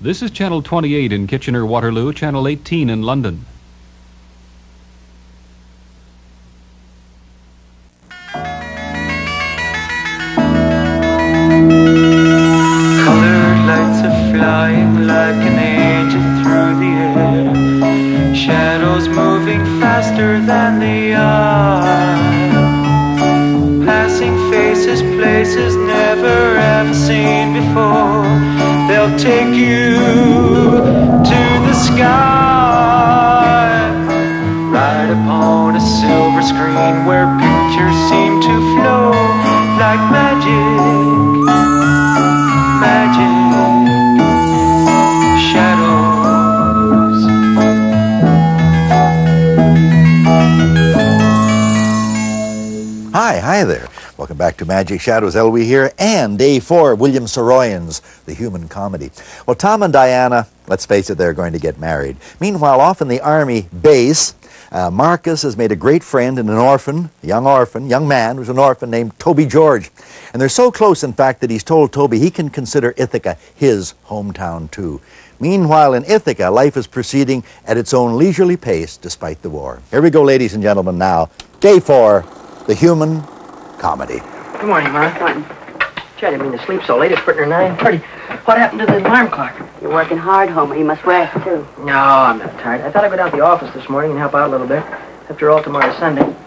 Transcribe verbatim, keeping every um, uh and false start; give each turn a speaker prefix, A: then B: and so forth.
A: This is Channel twenty-eight in Kitchener-Waterloo, Channel eighteen in London.
B: Colored lights are flying like an angel through the air. Shadows moving faster than the eye. Passing faces, places never ever seen before. They'll take you to the sky, right upon a silver screen where pictures seem to flow like magic, magic, shadows.
C: Hi, hi there. Welcome back to Magic Shadows. Elwee here, and day four, William Saroyan's The Human Comedy. Well, Tom and Diana, let's face it, they're going to get married. Meanwhile, off in the Army base, uh, Marcus has made a great friend and an orphan, a young orphan, young man who's an orphan named Toby George. And they're so close, in fact, that he's told Toby he can consider Ithaca his hometown, too. Meanwhile, in Ithaca, life is proceeding at its own leisurely pace despite the war. Here we go, ladies and gentlemen, now. Day four, The Human Comedy.
D: Good morning, Ma. Good morning. Gee, I didn't mean to sleep so late. It's pretty nine thirty. What happened to the alarm clock?
E: You're working hard, Homer. You must rest, too.
D: No, I'm not tired. I thought I'd go down to the office this morning and help out a little bit. After all, tomorrow's Sunday.